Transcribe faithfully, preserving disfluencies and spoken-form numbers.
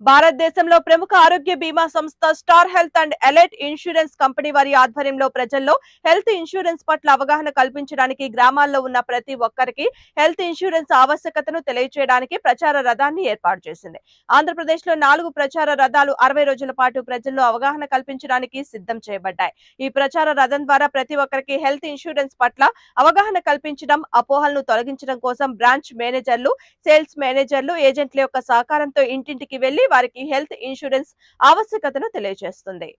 భారతదేశంలో ప్రముఖ ఆరోగ్య బీమా సంస్థ star health and allied insurance company వారి ఆధ్వర్యంలో ప్రజల్లో హెల్త్ ఇన్సూరెన్స్ పట్ల అవగాహన కల్పించడానికి గ్రామాల్లో ఉన్న ప్రతి ఒక్కరికి హెల్త్ ఇన్సూరెన్స్ ఆవశ్యకతను తెలియజేయడానికి ప్రచార రథాన్ని ఏర్పాటు చేసింది. ఆంధ్రప్రదేశ్ లో నాలుగు ప్రచార రథాలు అరవై రోజుల పాటు ప్రజల్లో అవగాహన కల్పించడానికి సిద్ధం చేయబడ్డాయి. ఈ ప్రచార రథం ద్వారా ప్రతి ఒక్కరికి హెల్త్ ఇన్సూరెన్స్ పట్ల అవగాహన కల్పించడం, అపోహలను తొలగించడం కోసం బ్రాంచ్ మేనేజర్లు, సేల్స్ మేనేజర్లు, ఏజెంట్ల యొక్క సహకారంతో ఇంటింటికి వెళ్లి వారికి హెల్త్ ఇన్సూరెన్స్ ఆవశ్యకతను తెలియజేస్తుంది.